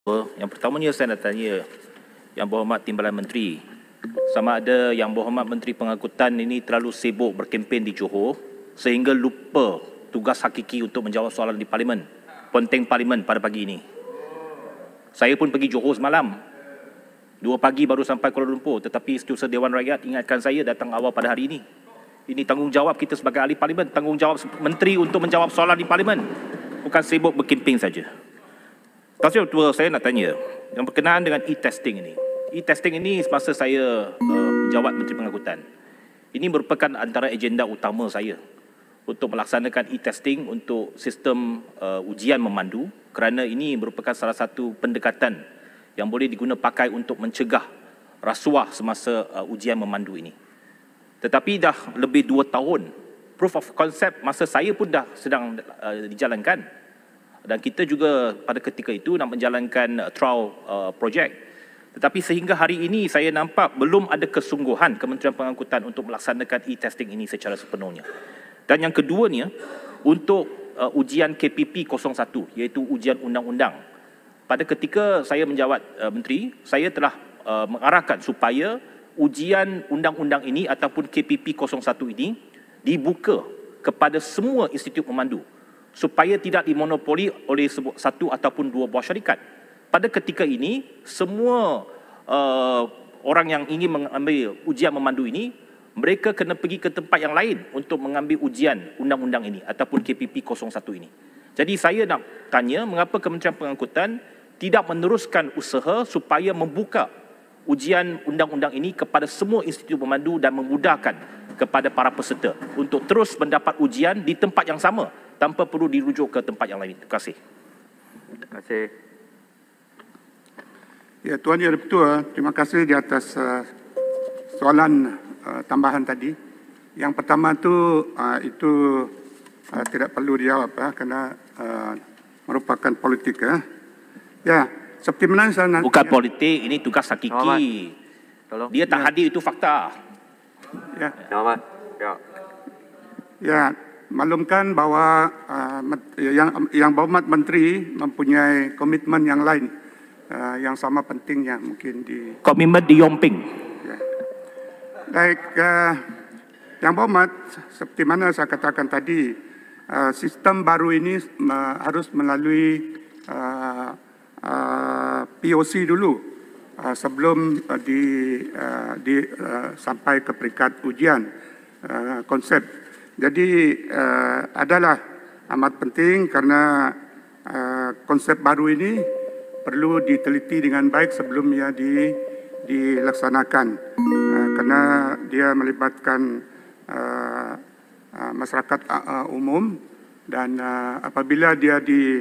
Yang pertamanya saya nak tanya Yang Berhormat Timbalan Menteri, sama ada Yang Berhormat Menteri Pengangkutan ini terlalu sibuk berkempen di Johor sehingga lupa tugas hakiki untuk menjawab soalan di Parlimen, penting Parlimen pada pagi ini. Saya pun pergi Johor semalam, 2 pagi baru sampai Kuala Lumpur, tetapi Setiausaha Dewan Rakyat ingatkan saya datang awal pada hari ini. Ini tanggungjawab kita sebagai ahli Parlimen, tanggungjawab Menteri untuk menjawab soalan di Parlimen, bukan sibuk berkempen saja. Tuan Ketua, saya nak tanya yang berkenaan dengan e-testing ini. E-testing ini semasa saya menjawat Menteri Pengangkutan, ini merupakan antara agenda utama saya untuk melaksanakan e-testing untuk sistem ujian memandu, kerana ini merupakan salah satu pendekatan yang boleh digunakan pakai untuk mencegah rasuah semasa ujian memandu ini. Tetapi dah lebih 2 tahun, proof of concept masa saya pun dah sedang dijalankan. Dan kita juga pada ketika itu nak menjalankan trial project. Tetapi sehingga hari ini saya nampak belum ada kesungguhan Kementerian Pengangkutan untuk melaksanakan e-testing ini secara sepenuhnya. Dan yang keduanya, untuk ujian KPP 01, iaitu ujian undang-undang. Pada ketika saya menjawat Menteri, saya telah mengarahkan supaya ujian undang-undang ini ataupun KPP 01 ini dibuka kepada semua institut memandu, supaya tidak dimonopoli oleh satu ataupun 2 buah syarikat. Pada ketika ini, semua orang yang ingin mengambil ujian memandu ini, mereka kena pergi ke tempat yang lain untuk mengambil ujian undang-undang ini ataupun KPP 01 ini. Jadi saya nak tanya, mengapa Kementerian Pengangkutan tidak meneruskan usaha supaya membuka ujian undang-undang ini kepada semua institut memandu dan memudahkan kepada para peserta untuk terus mendapat ujian di tempat yang sama, tanpa perlu dirujuk ke tempat yang lain. Terima kasih. Terima kasih. Ya, Tuan Yang Di-Pertua, terima kasih di atas soalan tambahan tadi. Yang pertama itu tidak perlu dijawab kerana merupakan politik. Ya, seperti mana saya nak... Bukan politik, ini tugas hakiki. Tolong. Dia tak hadir itu fakta. Ya. Ya. Maklumkan bahawa yang Berhormat Menteri mempunyai komitmen yang lain yang sama pentingnya mungkin di... Komitmen di Yomping. Ya. Baik, Yang Berhormat, seperti mana saya katakan tadi, sistem baru ini harus melalui POC dulu sebelum sampai ke peringkat ujian konsep. Jadi adalah amat penting kerana konsep baru ini perlu diteliti dengan baik sebelum ia dilaksanakan, kerana dia melibatkan masyarakat umum dan apabila dia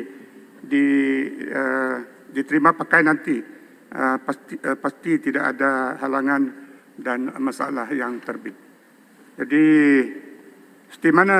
diterima pakai nanti pasti tidak ada halangan dan masalah yang terbit. Jadi seperti mana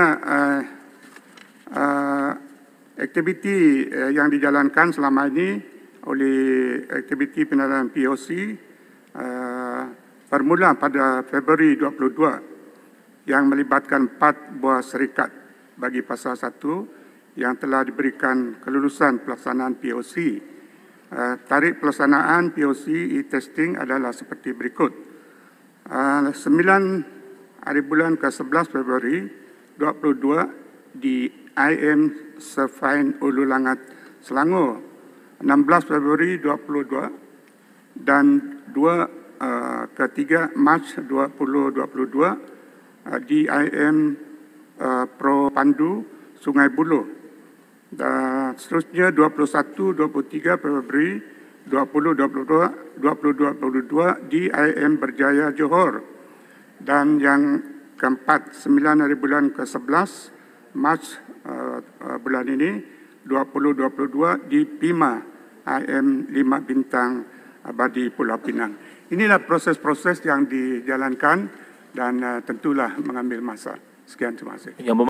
aktiviti yang dijalankan selama ini oleh aktiviti penilaian POC bermula pada Februari 22 yang melibatkan 4 buah syarikat bagi pasal 1 yang telah diberikan kelulusan pelaksanaan POC. Tarikh pelaksanaan POC e-testing adalah seperti berikut. 9 hari bulan ke-11 Februari 22 di IM Sefain Ulu Langat, Selangor. 16 Februari 22 dan 2 ke 3 Mac 2022 di IM Pro Pandu, Sungai Buloh. Dan seterusnya 21, 23 Februari 2022 di IM Berjaya, Johor. Dan yang keempat, 9 hari bulan ke-11 Mac bulan ini 2022 di PIMA IM 5 Bintang Abadi Pulau Pinang. Inilah proses-proses yang dijalankan dan tentulah mengambil masa. Sekian, terima kasih.